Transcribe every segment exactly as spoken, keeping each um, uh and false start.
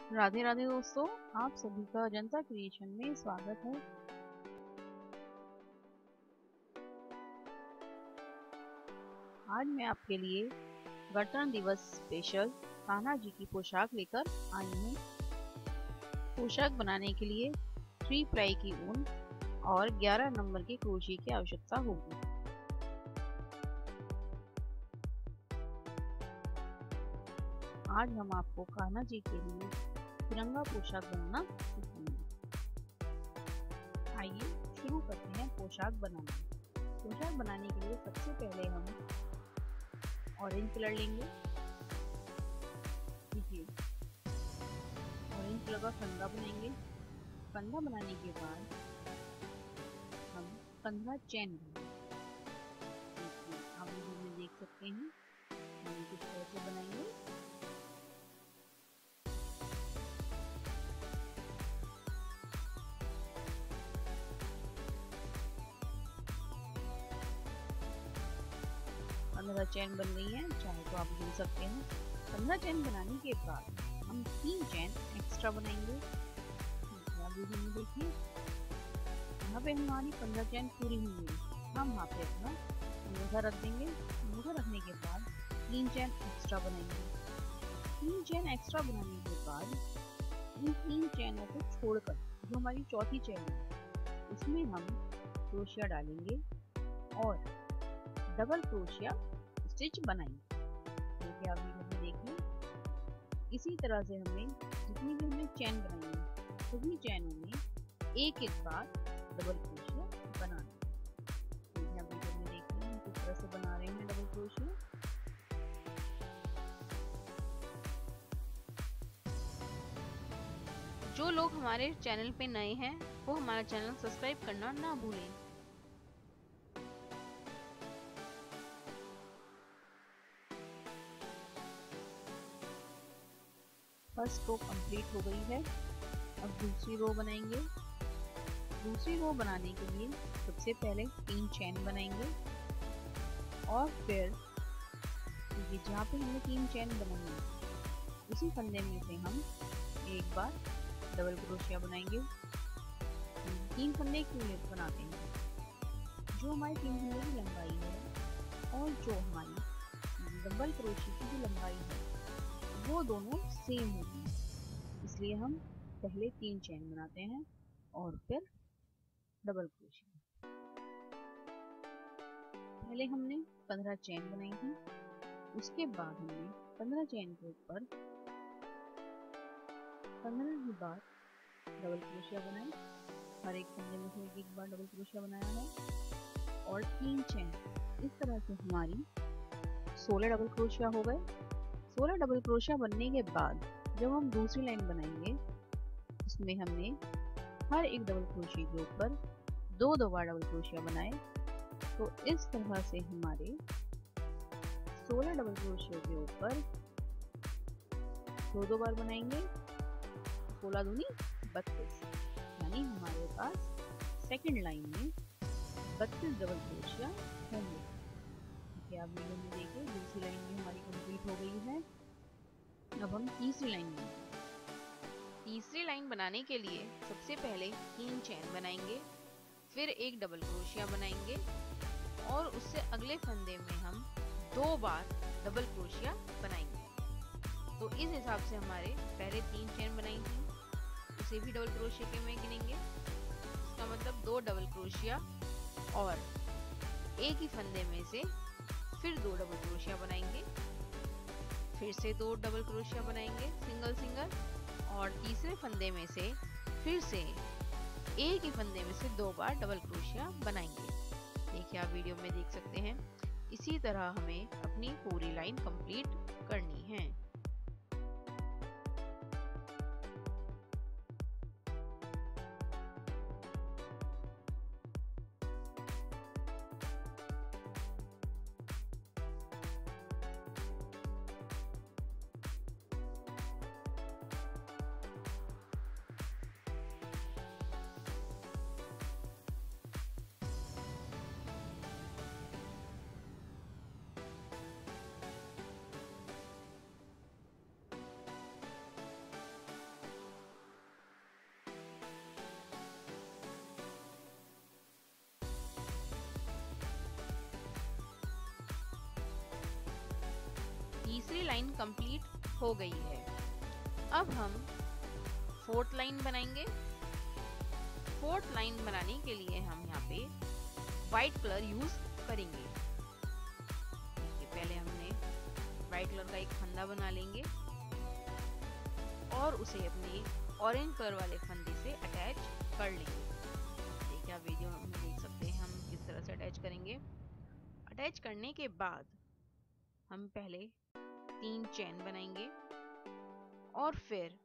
राधे राधे दोस्तों, आप सभी का अजंता क्रिएशन में स्वागत है। आज मैं आपके लिए गणतंत्र दिवस स्पेशल कान्हा जी की पोशाक लेकर आई हूँ। पोशाक बनाने के लिए थ्री प्लाई की ऊन और ग्यारह नंबर के क्रोशिया की आवश्यकता होगी। आज हम आपको कान्हा जी के लिए तिरंगा पोशाक बनाना सिखाएंगे। आइए शुरू करते हैं पोशाक बनाना। पोशाक बनाने के लिए सबसे पहले हम ऑरेंज कलर लेंगे। देखिए, ऑरेंज कलर का फंदा बनाएंगे। फंदा बनाने के बाद हम पंद्रह चैन बनाएंगे। आप वीडियो में देख सकते हैं हम किस तरह से बनाएंगे। पंद्रह चैन बन गई है, चाहे तो आप गिन सकते हैं। पंद्रह चैन बनाने के बाद हम तीन चैन एक्स्ट्रा बनाएंगे। आप वीडियो में देखिए, यहाँ पे हमारी पंद्रह चैन पूरी हुई है। हम यहाँ पे अपना अंगूठा रख देंगे। अंगूठा रखने के बाद तीन चैन एक्स्ट्रा बनाएंगे। तीन चैन एक्स्ट्रा बनाने के बाद इन तीन चैनों को छोड़कर जो हमारी चौथी चैन है उसमें हम क्रोशिया डालेंगे और डबल क्रोशिया स्टिच बनाएंगे। देखिए, आप वीडियो में देखिए, इसी तरह से हमें जितनी भी हमने चैन बनाई है सभी चैनों में एक एक बार डबल क्रोशिया बनाना है। देखिए, आप वीडियो में देखिए हम किस तरह से बना रहे हैं डबल क्रोशिया। जो लोग हमारे चैनल पे नए हैं वो हमारा चैनल सब्सक्राइब करना ना भूलें। फर्स्ट रो कंप्लीट हो गई है। अब दूसरी रो बनाएंगे। दूसरी रो बनाने के लिए सबसे पहले तीन चैन बनाएंगे और फिर ये जहाँ पे हमने तीन चैन बनाई है उसी फंदे में से हम एक बार डबल क्रोशिया बनाएंगे। तीन फंदे क्यों बनाते हैं? जो हमारी तीन फंदे की लंबाई है और जो हमारी डबल क्रोशिया की लंबाई है वो दोनों सेम होती है, इसलिए हम पहले तीन चैन बनाते हैं और फिर डबल क्रोशिया। पहले हमने पंद्रह चैन बनाई थी, उसके बाद हमने पंद्रह चैन के ऊपर पंद्रह ही बार डबल क्रोशिया बनाए। हर एक फंदे में से एक एक बार डबल क्रोशिया बनाया है और तीन चैन। इस तरह से हमारी सोलह डबल क्रोशिया हो गए। सोलह डबल क्रोशिया बनने के बाद जब हम दूसरी लाइन बनाएंगे उसमें हमने हर एक डबल क्रोशिया के ऊपर दो दो बार डबल क्रोशिया बनाए। तो इस तरह से हमारे सोलह डबल क्रोशिया के ऊपर दो दो बार बनाएंगे। सोलह दूनी बत्तीस, यानी हमारे पास सेकंड लाइन में बत्तीस डबल क्रोशिया होंगे। आप वीडियो में देखिए, दूसरी लाइन में हमारी कंप्लीट हो गई है। अब हम तीसरी लाइन बनाएंगे। तीसरी लाइन बनाने के लिए सबसे पहले तीन चैन बनाएंगे, फिर एक डबल क्रोशिया बनाएंगे और उससे अगले फंदे में हम दो बार डबल क्रोशिया बनाएंगे। तो इस हिसाब से हमारे पहले तीन चैन बनाई थी उसे भी डबल क्रोशिया के में गिनेंगे। इसका मतलब दो डबल क्रोशिया और एक ही फंदे में से फिर दो डबल क्रोशिया बनाएंगे, फिर से दो डबल क्रोशिया बनाएंगे सिंगल सिंगल और तीसरे फंदे में से फिर से एक ही फंदे में से दो बार डबल क्रोशिया बनाएंगे। देखिए, आप वीडियो में देख सकते हैं। इसी तरह हमें अपनी पूरी लाइन कंप्लीट करनी है। लाइन कंप्लीट हो गई है। अब हम फोर्थ लाइन बनाएंगे। फोर्थ लाइन बनाने के लिए हम यहाँ पे व्हाइट कलर यूज करेंगे। पहले हमने व्हाइट कलर का एक फंदा बना लेंगे और उसे अपने ऑरेंज कलर वाले फंदे से अटैच कर लेंगे। देखिए आप वीडियो में देख सकते हैं हम किस तरह से अटैच करेंगे। अटैच करने के बाद हम पहले तीन चेन बनाएंगे और फिर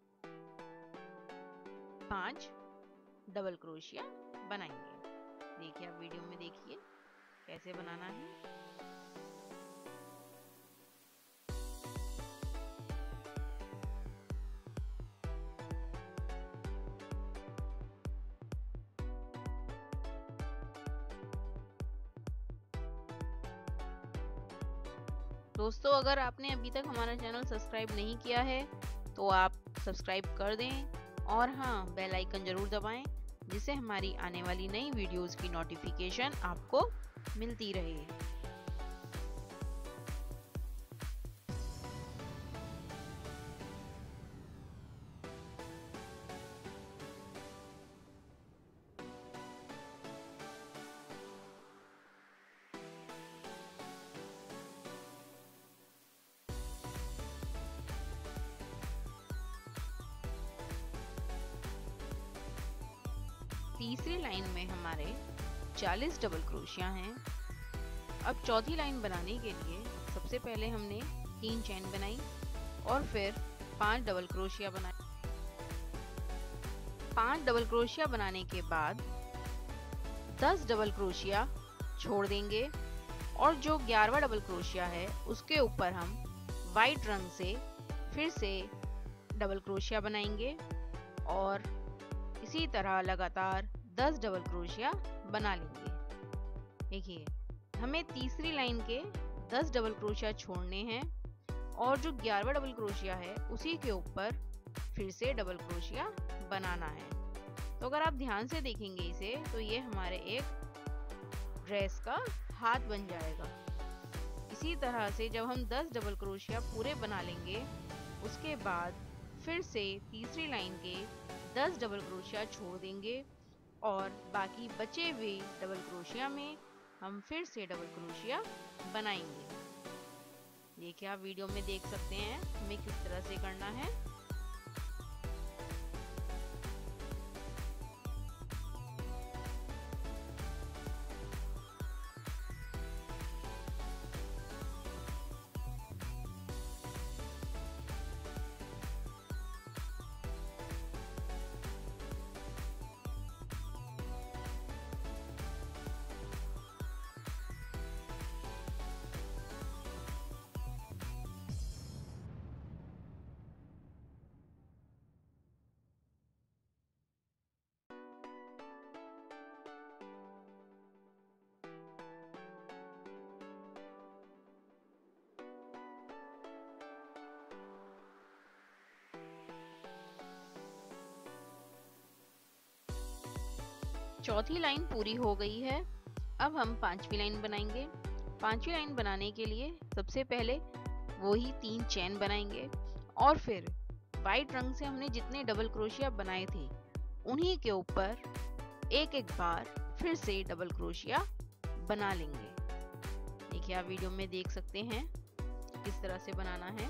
पांच डबल क्रोशिया बनाएंगे। देखिए आप वीडियो में देखिए कैसे बनाना है। दोस्तों अगर आपने अभी तक हमारा चैनल सब्सक्राइब नहीं किया है तो आप सब्सक्राइब कर दें और हाँ बेल आइकन जरूर दबाएं, जिससे हमारी आने वाली नई वीडियोस की नोटिफिकेशन आपको मिलती रहे। तीसरी लाइन में हमारे चालीस डबल क्रोशिया हैं। अब चौथी लाइन बनाने के लिए सबसे पहले हमने तीन चेन बनाई और फिर पांच डबल क्रोशिया बनाए। पांच डबल क्रोशिया बनाने के बाद दस डबल क्रोशिया छोड़ देंगे और जो ग्यारहवां डबल क्रोशिया है उसके ऊपर हम वाइट रंग से फिर से डबल क्रोशिया बनाएंगे और इसी तरह लगातार दस डबल क्रोशिया बना लेंगे। देखिए हमें तीसरी लाइन के दस डबल क्रोशिया छोड़ने हैं और जो ग्यारहवां डबल क्रोशिया है उसी के ऊपर फिर से डबल क्रोशिया बनाना है। तो अगर आप ध्यान से देखेंगे इसे तो ये हमारे एक ड्रेस का हाथ बन जाएगा। इसी तरह से जब हम दस डबल क्रोशिया पूरे बना लेंगे उसके बाद फिर से तीसरी लाइन के दस डबल क्रोशिया छोड़ देंगे और बाकी बचे हुए डबल क्रोशिया में हम फिर से डबल क्रोशिया बनाएंगे। देखिए आप वीडियो में देख सकते हैं हमें किस तरह से करना है। चौथी लाइन पूरी हो गई है। अब हम पांचवी लाइन बनाएंगे। पांचवी लाइन बनाने के लिए सबसे पहले वही तीन चेन बनाएंगे और फिर वाइट रंग से हमने जितने डबल क्रोशिया बनाए थे उन्हीं के ऊपर एक एक बार फिर से डबल क्रोशिया बना लेंगे। देखिए आप वीडियो में देख सकते हैं किस तरह से बनाना है।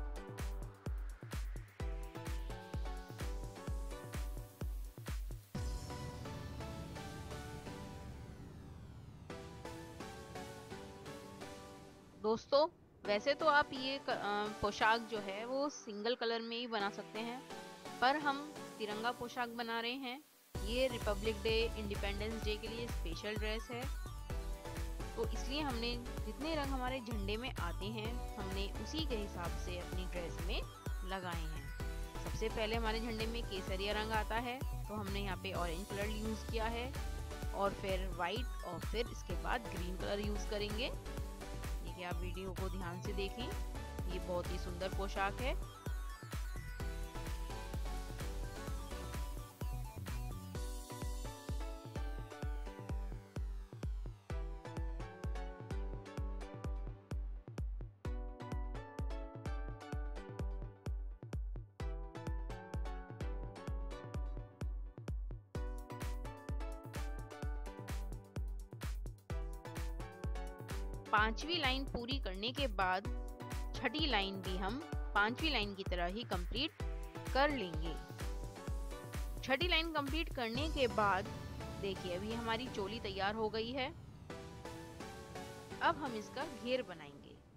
दोस्तों वैसे तो आप ये पोशाक जो है वो सिंगल कलर में ही बना सकते हैं, पर हम तिरंगा पोशाक बना रहे हैं। ये रिपब्लिक डे, इंडिपेंडेंस डे के लिए स्पेशल ड्रेस है, तो इसलिए हमने जितने रंग हमारे झंडे में आते हैं हमने उसी के हिसाब से अपनी ड्रेस में लगाए हैं। सबसे पहले हमारे झंडे में केसरिया रंग आता है तो हमने यहाँ पे ऑरेंज कलर यूज किया है और फिर वाइट और फिर इसके बाद ग्रीन कलर यूज करेंगे। देखिए आप वीडियो को ध्यान से देखें, ये बहुत ही सुंदर पोशाक है। पांचवी लाइन पूरी करने के बाद छठी लाइन भी हम पांचवी लाइन की तरह ही कंप्लीट कर लेंगे। छठी लाइन कंप्लीट करने के बाद देखिए अभी हमारी चोली तैयार हो गई है। अब हम इसका घेर बनाएंगे।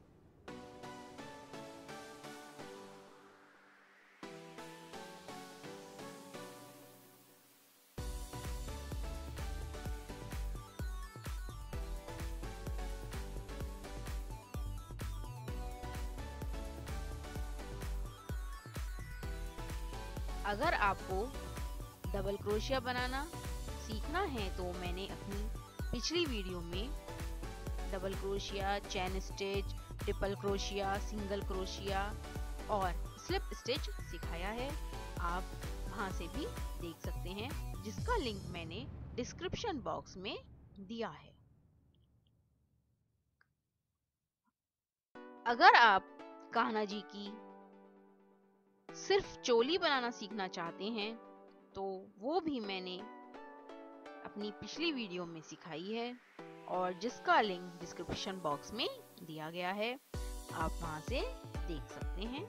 अगर आपको डबल क्रोशिया बनाना सीखना है तो मैंने अपनी पिछली वीडियो में double crochet, chain stitch, triple crochet, single crochet और स्लिप स्टिच सिखाया है। आप वहां से भी देख सकते हैं, जिसका लिंक मैंने डिस्क्रिप्शन बॉक्स में दिया है। अगर आप कान्हा जी की सिर्फ चोली बनाना सीखना चाहते हैं तो वो भी मैंने अपनी पिछली वीडियो में सिखाई है और जिसका लिंक डिस्क्रिप्शन बॉक्स में दिया गया है, आप वहां से देख सकते हैं।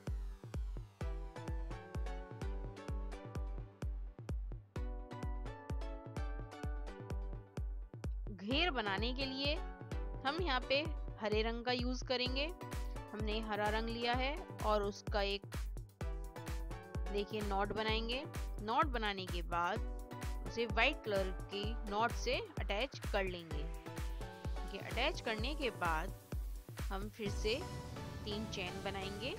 घेर बनाने के लिए हम यहाँ पे हरे रंग का यूज करेंगे। हमने हरा रंग लिया है और उसका एक देखिए नॉट बनाएंगे। नॉट बनाने के बाद उसे व्हाइट कलर की नॉट से अटैच कर लेंगे। ये अटैच करने के बाद हम फिर से तीन चेन बनाएंगे।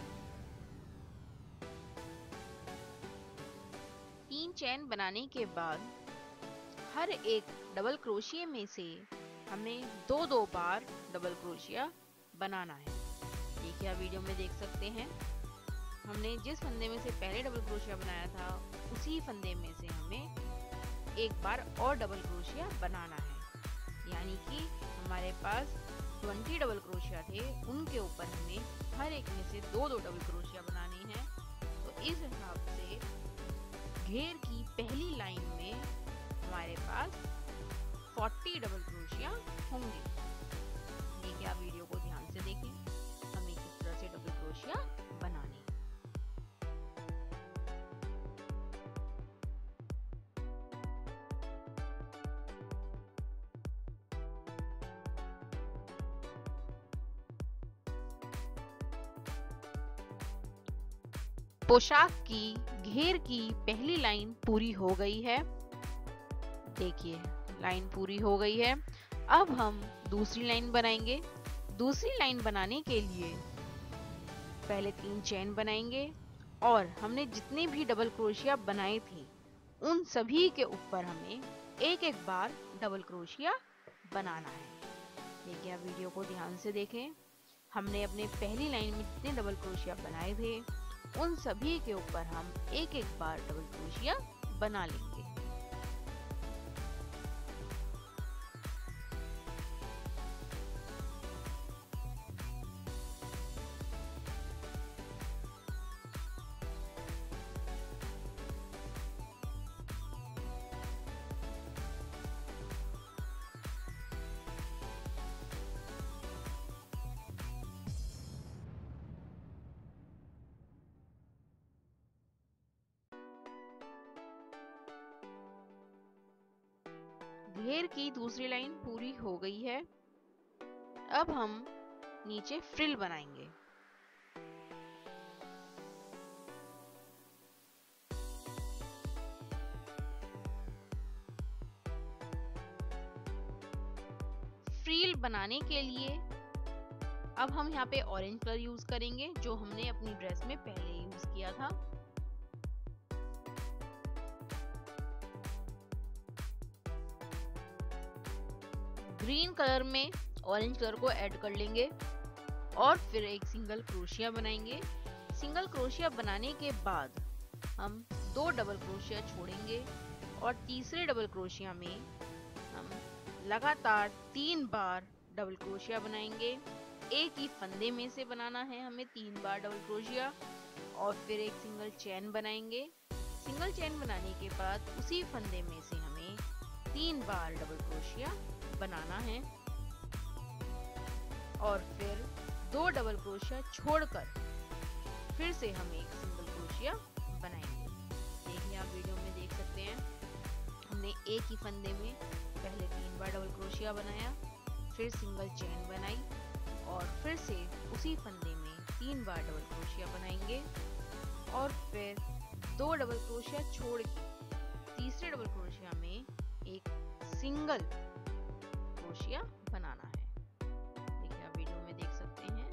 तीन चेन बनाने के बाद हर एक डबल क्रोशिया में से हमें दो दो बार डबल क्रोशिया बनाना है। देखिए आप वीडियो में देख सकते हैं, हमने जिस फंदे में से पहले डबल क्रोशिया बनाया था उसी फंदे में से हमें एक बार और डबल क्रोशिया बनाना है। यानी कि हमारे पास बीस डबल क्रोशिया थे, उनके ऊपर हमें हर एक में से दो दो डबल क्रोशिया बनानी है। तो इस हिसाब से घेर की पहली लाइन में हमारे पास चालीस डबल क्रोशिया होंगे। देखिए आप वीडियो को ध्यान से देखें, हमें किस तरह से डबल क्रोशिया बनाने। पोशाक की घेर की पहली लाइन पूरी हो गई है। देखिए लाइन पूरी हो गई है। अब हम दूसरी लाइन बनाएंगे। दूसरी लाइन बनाने के लिए पहले तीन चेन बनाएंगे और हमने जितने भी डबल क्रोशिया बनाए थे उन सभी के ऊपर हमें एक एक बार डबल क्रोशिया बनाना है। देखिए आप वीडियो को ध्यान से देखें, हमने अपने पहली लाइन में जितने डबल क्रोशिया बनाए थे उन सभी के ऊपर हम एक एक बार डबल क्रोशिया बना लेंगे। घेर की दूसरी लाइन पूरी हो गई है। अब हम नीचे फ्रिल बनाएंगे। फ्रिल बनाने के लिए अब हम यहाँ पे ऑरेंज कलर यूज करेंगे, जो हमने अपनी ड्रेस में पहले यूज किया था। ग्रीन कलर में ऑरेंज कलर को ऐड कर लेंगे और फिर एक सिंगल क्रोशिया बनाएंगे। सिंगल क्रोशिया बनाने के बाद हम दो डबल क्रोशिया छोड़ेंगे और तीसरे डबल क्रोशिया में हम लगातार तीन बार डबल क्रोशिया बनाएंगे। एक ही फंदे में से बनाना है हमें तीन बार डबल क्रोशिया और फिर एक सिंगल चेन बनाएंगे। सिंगल चेन बनाने के बाद उसी फंदे में से हमें तीन बार डबल क्रोशिया बनाना है। और फिर दो डबल क्रोशिया छोड़कर फिर से हम एक सिंगल क्रोशिया बनाएंगे। देखिए आप वीडियो में देख सकते हैं, हमने एक ही फंदे में पहले तीन बार डबल क्रोशिया बनाया, फिर सिंगल चेन बनाई और फिर से उसी फंदे में तीन बार डबल क्रोशिया बनाएंगे और फिर दो डबल क्रोशिया छोड़ के तीसरे डबल क्रोशिया में एक सिंगल क्रोशिया बनाना है। देखिए आप वीडियो में देख सकते हैं।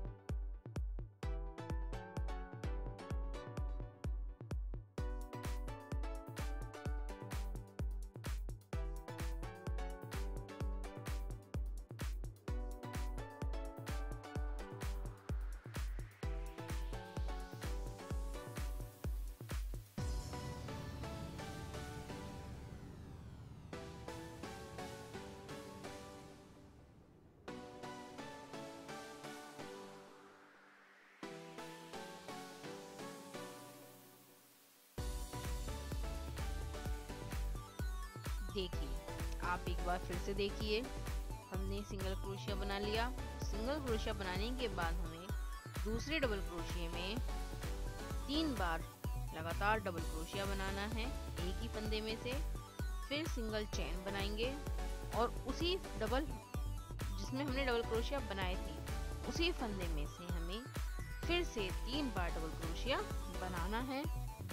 देखिए आप एक बार फिर से देखिए, हमने सिंगल क्रोशिया बना लिया। सिंगल क्रोशिया बनाने के बाद हमें दूसरे डबल क्रोशिया में तीन बार लगातार डबल क्रोशिया बनाना है एक ही फंदे में से, फिर सिंगल चेन बनाएंगे और उसी डबल जिसमें हमने डबल क्रोशिया बनाए थे उसी फंदे में से हमें फिर से तीन बार डबल क्रोशिया बनाना है।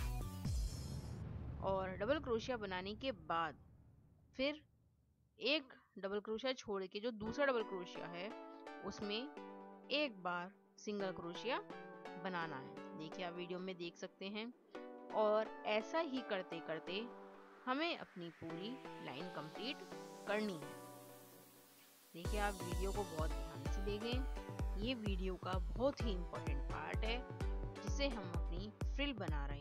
और डबल क्रोशिया बनाने के बाद फिर एक डबल क्रोशिया छोड़ के जो दूसरा डबल क्रोशिया है उसमें एक बार सिंगल क्रोशिया बनाना है। देखिए आप वीडियो में देख सकते हैं। और ऐसा ही करते करते हमें अपनी पूरी लाइन कंप्लीट करनी है। देखिए आप वीडियो को बहुत ध्यान से देखें, ये वीडियो का बहुत ही इम्पोर्टेंट पार्ट है जिसे हम अपनी फ्रिल बना रहे हैं।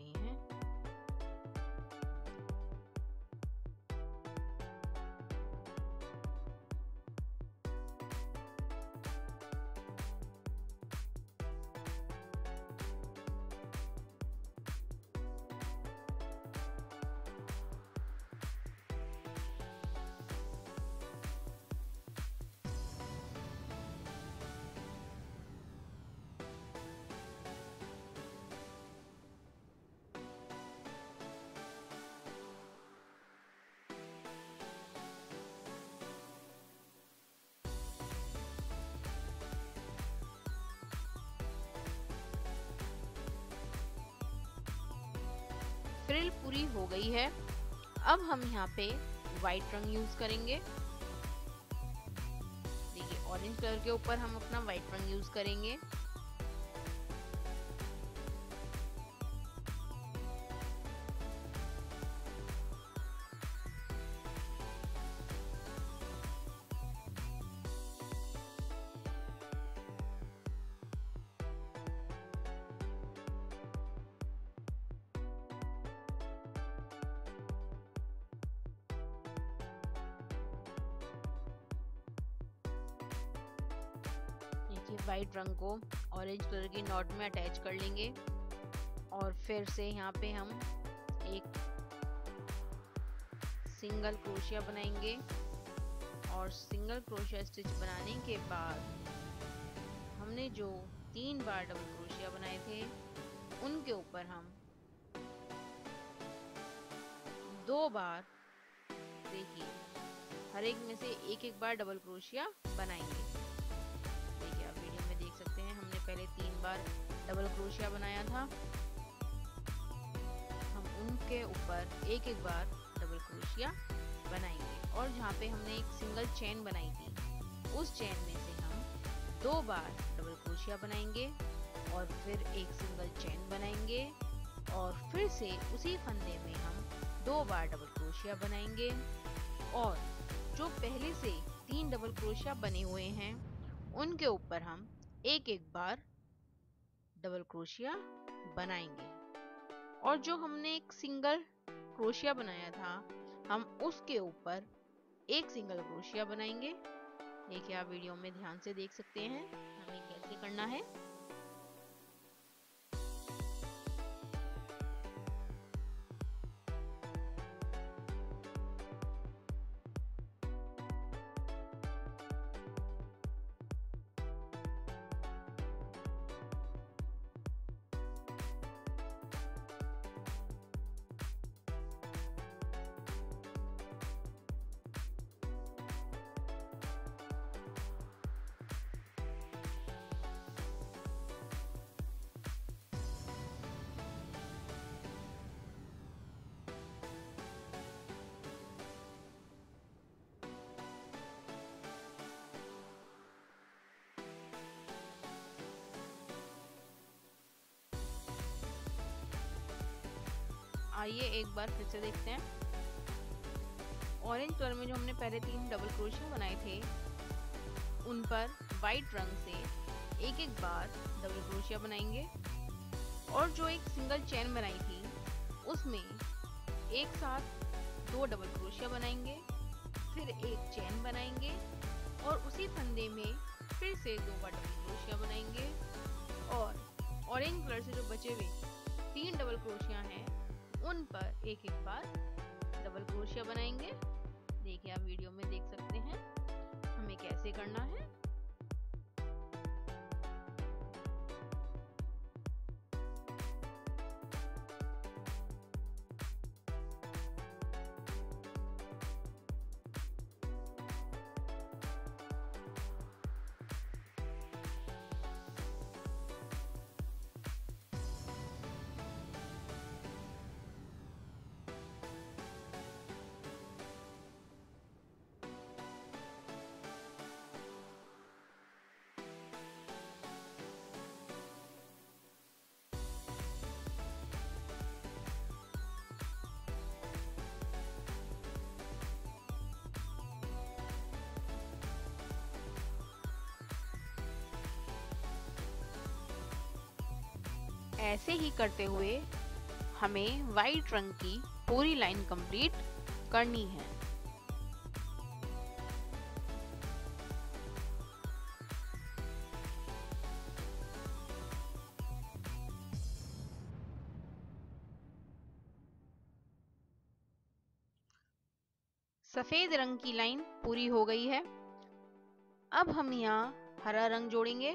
फ्रिल पूरी हो गई है। अब हम यहाँ पे व्हाइट रंग यूज करेंगे। देखिए ऑरेंज कलर के ऊपर हम अपना व्हाइट रंग यूज करेंगे। व्हाइट रंग को ऑरेंज कलर की नॉट में अटैच कर लेंगे और फिर से यहाँ पे हम एक सिंगल क्रोशिया बनाएंगे और सिंगल क्रोशिया स्टिच बनाने के बाद हमने जो तीन बार डबल क्रोशिया बनाए थे उनके ऊपर हम दो बार, देखिए हर एक में से एक एक बार डबल क्रोशिया बनाएंगे। पहले तीन बार डबल क्रोशिया बनाया था, हम उनके ऊपर एक एक बार डबल क्रोशिया बनाएंगे और जहाँ पे हमने एक सिंगल चेन बनाई थी उस चेन में से हम दो बार डबल क्रोशिया बनाएंगे और फिर एक सिंगल चेन बनाएंगे और फिर से उसी फंदे में हम दो बार डबल क्रोशिया बनाएंगे और जो पहले से तीन डबल क्रोशिया बने हुए हैं उनके ऊपर हम एक एक बार डबल क्रोशिया बनाएंगे और जो हमने एक सिंगल क्रोशिया बनाया था हम उसके ऊपर एक सिंगल क्रोशिया बनाएंगे। देखिए आप वीडियो में ध्यान से देख सकते हैं हमें कैसे करना है। आइए एक बार फिर से देखते हैं। ऑरेंज कलर में जो हमने पहले तीन डबल क्रोशिया बनाए थे उन पर वाइट रंग से एक एक बार डबल क्रोशिया बनाएंगे और जो एक सिंगल चेन बनाई थी उसमें एक साथ दो डबल क्रोशिया बनाएंगे, फिर एक चेन बनाएंगे और उसी फंदे में फिर से दो बार डबल क्रोशिया बनाएंगे और ऑरेंज कलर से जो बचे हुए तीन डबल क्रोशिया हैं उन पर एक एक बार डबल क्रोशिया बनाएंगे। देखिए आप वीडियो में देख सकते हैं हमें कैसे करना है। ऐसे ही करते हुए हमें वाइट रंग की पूरी लाइन कंप्लीट करनी है। सफेद रंग की लाइन पूरी हो गई है। अब हम यहाँ हरा रंग जोड़ेंगे।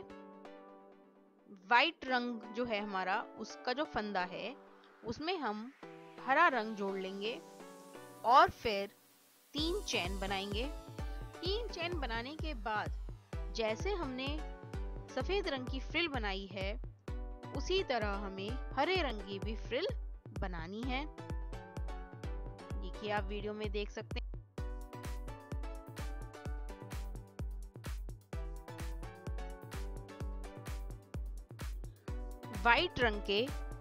वाइट रंग जो है हमारा उसका जो फंदा है उसमें हम हरा रंग जोड़ लेंगे और फिर तीन चेन बनाएंगे। तीन चेन बनाने के बाद जैसे हमने सफेद रंग की फ्रिल बनाई है उसी तरह हमें हरे रंग की भी फ्रिल बनानी है। देखिए आप वीडियो में देख सकते हैं। वाइट रंग के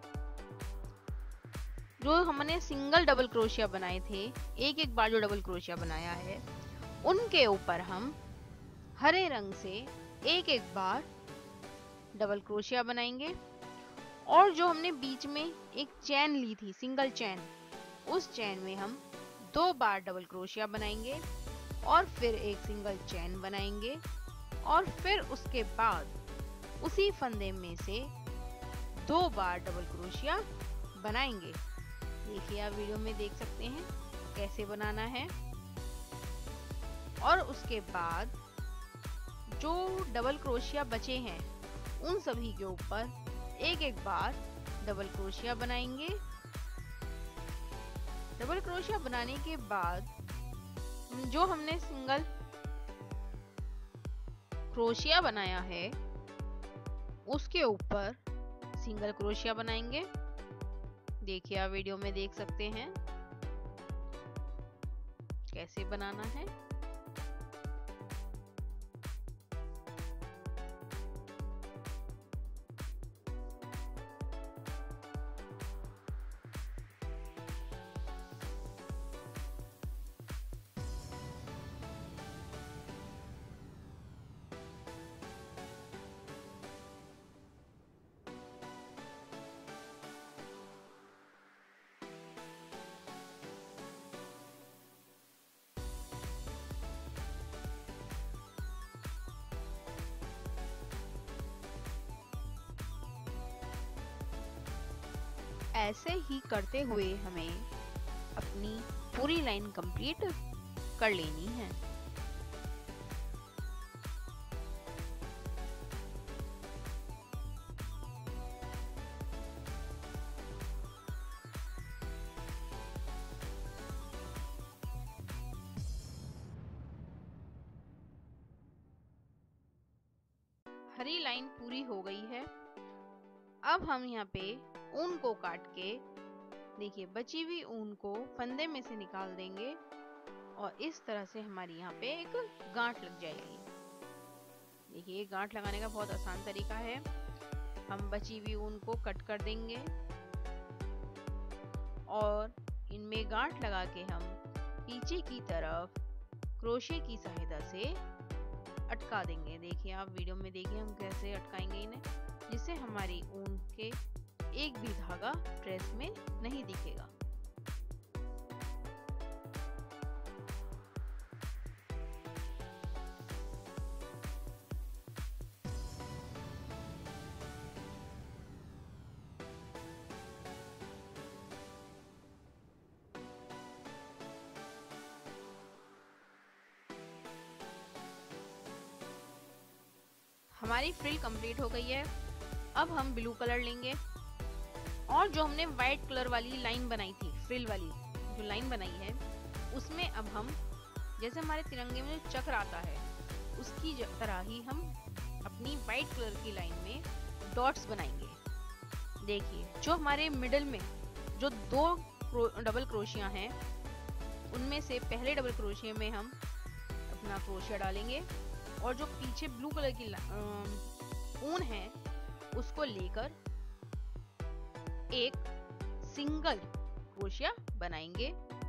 जो हमने सिंगल डबल क्रोशिया बनाए थे, एक एक बार जो डबल क्रोशिया बनाया है उनके ऊपर हम हरे रंग से एक एक बार डबल क्रोशिया बनाएंगे और जो हमने बीच में एक चेन ली थी सिंगल चेन, उस चेन में हम दो बार डबल क्रोशिया बनाएंगे और फिर एक सिंगल चेन बनाएंगे और फिर उसके बाद उसी फंदे में से दो बार डबल क्रोशिया बनाएंगे। देखिए आप वीडियो में देख सकते हैं कैसे बनाना है। और उसके बाद जो डबल क्रोशिया बचे हैं उन सभी के ऊपर एक एक बार डबल क्रोशिया बनाएंगे। डबल क्रोशिया बनाने के बाद जो हमने सिंगल क्रोशिया बनाया है उसके ऊपर सिंगल क्रोशिया बनाएंगे। देखिए आप वीडियो में देख सकते हैं कैसे बनाना है। ऐसे ही करते हुए हमें अपनी पूरी लाइन कंप्लीट कर लेनी है। हरी लाइन पूरी हो गई है। अब हम यहाँ पे ऊन को काट के देखिए बची हुई ऊन को फंदे में से निकाल देंगे और इस तरह से हमारी यहाँ पे एक गांठ लग जाएगी। देखिए गांठ लगाने का बहुत आसान तरीका है। हम बची हुई ऊन को कट कर देंगे और इनमें गांठ लगा के हम पीछे की तरफ क्रोशे की सहायता से अटका देंगे। देखिए आप वीडियो में देखिए हम कैसे अटकाएंगे इन्हें, जिससे हमारी ऊन के एक भी धागा ड्रेस में नहीं दिखेगा। हमारी फ्रिल कंप्लीट हो गई है। अब हम ब्लू कलर लेंगे और जो हमने व्हाइट कलर वाली लाइन बनाई थी, फ्रिल वाली जो लाइन बनाई है, उसमें अब हम जैसे हमारे तिरंगे में जो चक्र आता है उसकी तरह ही हम अपनी व्हाइट कलर की लाइन में डॉट्स बनाएंगे। देखिए जो हमारे मिडल में जो दो क्रो, डबल क्रोशिया हैं, उनमें से पहले डबल क्रोशिया में हम अपना क्रोशिया डालेंगे और जो पीछे ब्लू कलर की ऊन है उसको लेकर एक सिंगल क्रोशिया बनाएंगे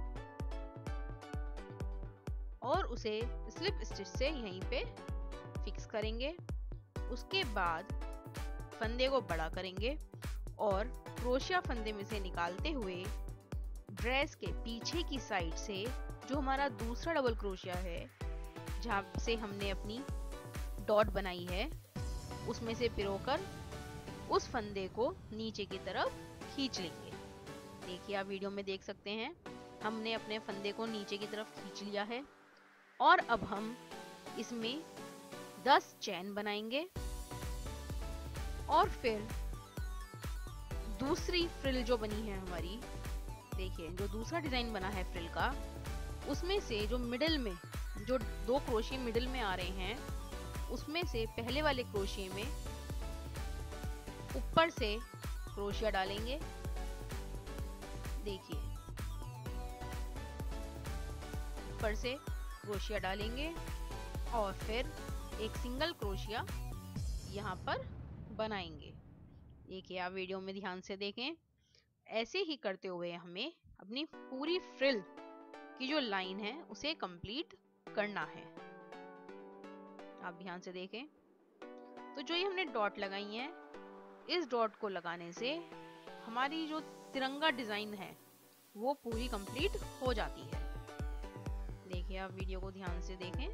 और उसे स्लिप स्टिच से यहीं पे फिक्स करेंगे। उसके बाद फंदे को बड़ा करेंगे और क्रोशिया फंदे में से निकालते हुए ड्रेस के पीछे की साइड से जो हमारा दूसरा डबल क्रोशिया है, जहाँ से हमने अपनी डॉट बनाई है, उसमें से पिरोकर उस फंदे को नीचे की तरफ खींच लेंगे। देखिए आप वीडियो में देख सकते हैं हमने अपने फंदे को नीचे की तरफ खींच लिया है और अब हम इसमें दस चैन बनाएंगे और फिर दूसरी फ्रिल जो बनी है हमारी, देखिए जो दूसरा डिजाइन बना है फ्रिल का, उसमें से जो मिडिल में जो दो क्रोशिये मिडिल में आ रहे हैं, उसमें से पहले वाले क्रोशिये में ऊपर से क्रोशिया डालेंगे। देखिए ऊपर से क्रोशिया डालेंगे और फिर एक सिंगल क्रोशिया यहाँ पर बनाएंगे। देखिए आप वीडियो में ध्यान से देखें, ऐसे ही करते हुए हमें अपनी पूरी फ्रिल की जो लाइन है उसे कंप्लीट करना है। आप ध्यान से देखें तो जो ये हमने डॉट लगाई है, इस डॉट को लगाने से हमारी जो तिरंगा डिजाइन है वो पूरी कंप्लीट हो जाती है। देखिए आप वीडियो को ध्यान से देखें।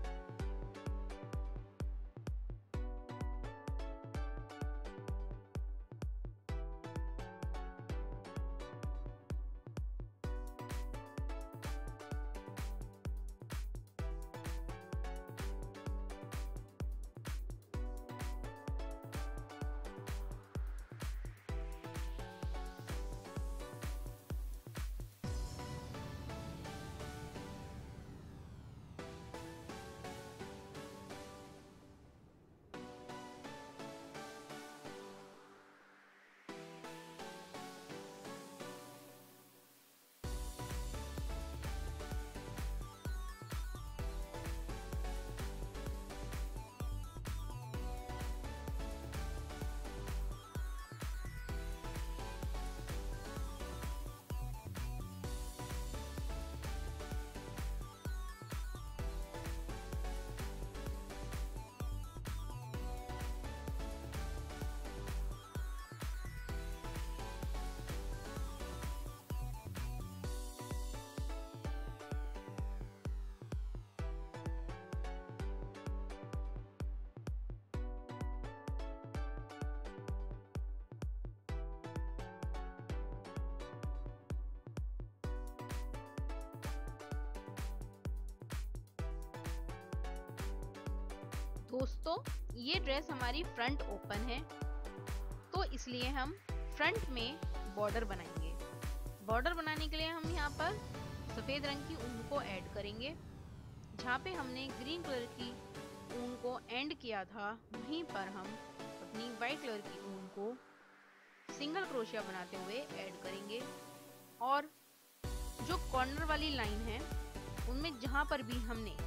दोस्तों ये ड्रेस हमारी फ्रंट ओपन है, तो इसलिए हम फ्रंट में बॉर्डर बनाएंगे। बॉर्डर बनाने के लिए हम यहाँ पर सफेद रंग की ऊन को ऐड करेंगे। जहाँ पे हमने ग्रीन कलर की ऊन को एंड किया था, वहीं पर हम अपनी वाइट कलर की ऊन को सिंगल क्रोशिया बनाते हुए ऐड करेंगे। और जो कॉर्नर वाली लाइन है उनमें जहाँ पर भी हमने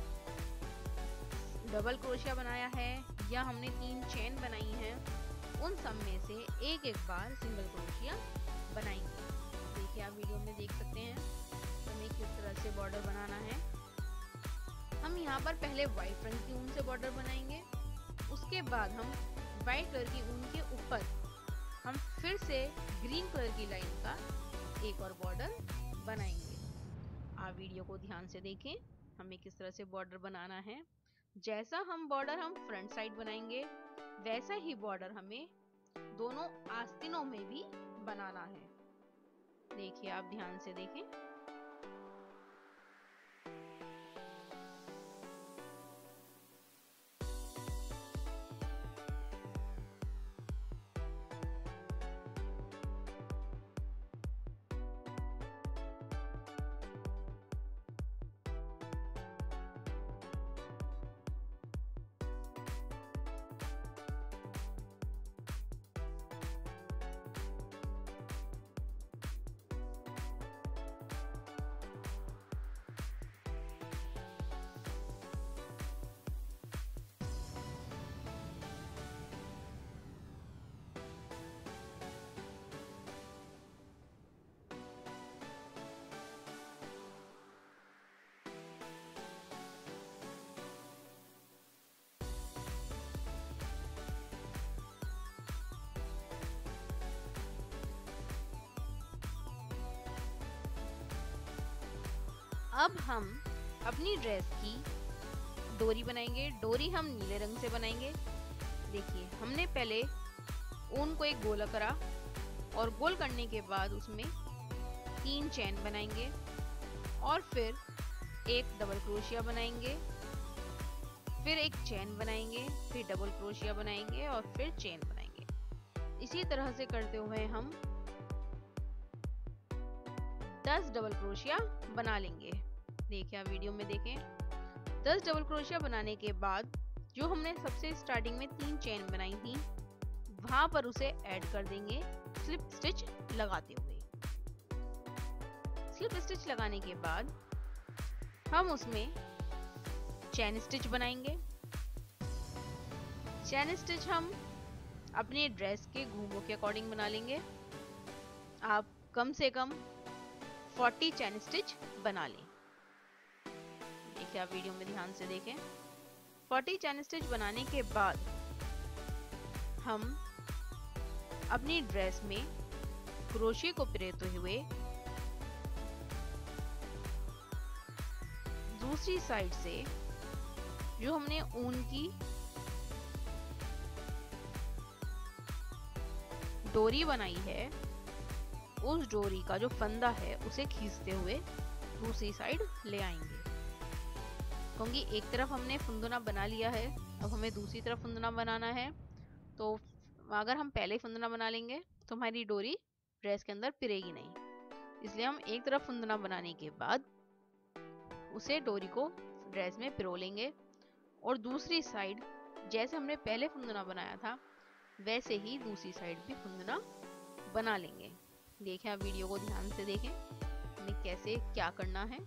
डबल क्रोशिया बनाया है या हमने तीन चेन बनाई है, उन सब में से एक एक बार सिंगल क्रोशिया बनाएंगे। देखिए आप वीडियो में में देख सकते हैं हमें किस तरह से बॉर्डर बनाना है। हम यहाँ पर पहले व्हाइट रंग की ऊन से बॉर्डर बनाएंगे, उसके बाद हम व्हाइट कलर की ऊन के ऊपर हम फिर से ग्रीन कलर की लाइन का एक और बॉर्डर बनाएंगे। आप वीडियो को ध्यान से देखें हमें किस तरह से बॉर्डर बनाना है। जैसा हम बॉर्डर हम फ्रंट साइड बनाएंगे वैसा ही बॉर्डर हमें दोनों आस्तीनों में भी बनाना है। देखिए आप ध्यान से देखें। अब हम अपनी ड्रेस की डोरी बनाएंगे। डोरी हम नीले रंग से बनाएंगे। देखिए हमने पहले ऊन को एक गोला करा और गोल करने के बाद उसमें तीन चेन बनाएंगे और फिर एक डबल क्रोशिया बनाएंगे, फिर एक चेन बनाएंगे, फिर डबल क्रोशिया बनाएंगे और फिर चेन बनाएंगे। इसी तरह से करते हुए हम दस डबल क्रोशिया बना लेंगे। देखिए आप वीडियो में देखें। दस डबल क्रोशिया बनाने के बाद जो हमने सबसे स्टार्टिंग में तीन चेन बनाई थी वहां पर उसे ऐड कर देंगे स्लिप स्टिच लगाते हुए। स्लिप स्टिच लगाने के बाद हम उसमें चेन स्टिच बनाएंगे। चेन स्टिच हम अपने ड्रेस के घूमों के अकॉर्डिंग बना लेंगे। आप कम से कम चालीस चेन स्टिच बना लें। देखिए आप वीडियो में ध्यान से देखें। चालीस चेन स्टिच बनाने के बाद हम अपनी ड्रेस में क्रोशिया को पिरोते हुए दूसरी साइड से जो हमने ऊन की डोरी बनाई है उस डोरी का जो फंदा है उसे खींचते हुए दूसरी साइड ले आएंगे, क्योंकि एक तरफ हमने फुंदना बना लिया है, अब हमें दूसरी तरफ फुंदना बनाना है। तो अगर हम पहले फुंदना बना लेंगे तो हमारी डोरी ड्रेस के अंदर पिरेगी नहीं, इसलिए हम एक तरफ फुंदना बनाने के बाद उसे डोरी को ड्रेस में पिरो लेंगे और दूसरी साइड जैसे हमने पहले फुंदना बनाया था वैसे ही दूसरी साइड भी फुंदना बना लेंगे। देखें आप वीडियो को ध्यान से देखें हमें कैसे क्या करना है।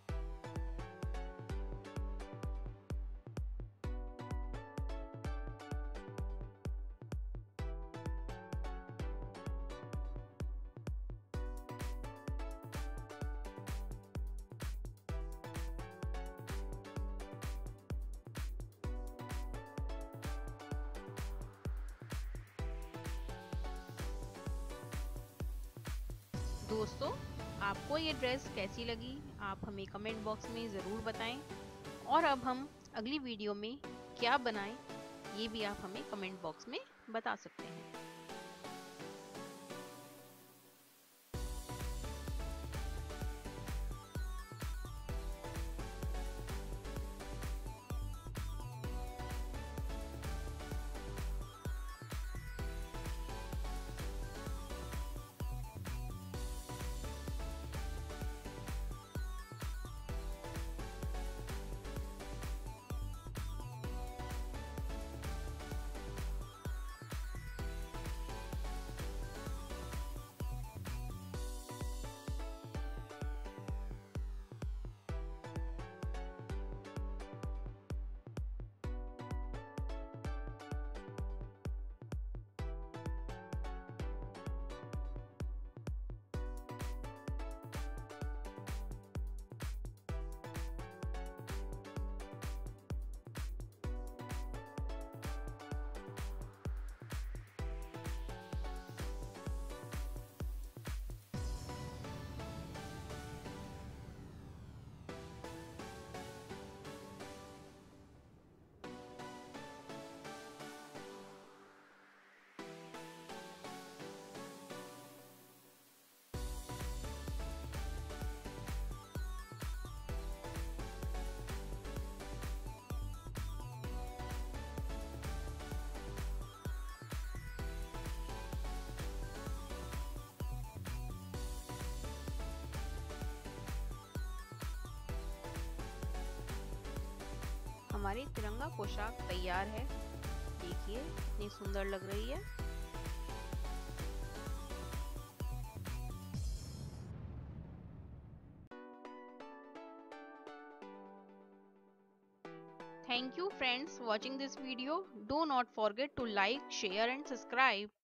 दोस्तों आपको ये ड्रेस कैसी लगी आप हमें कमेंट बॉक्स में ज़रूर बताएं और अब हम अगली वीडियो में क्या बनाएं ये भी आप हमें कमेंट बॉक्स में बता सकते हैं। हमारी तिरंगा पोशाक तैयार है। देखिए कितनी सुंदर लग रही है। Thank you friends watching this video. Do not forget to like, share and subscribe.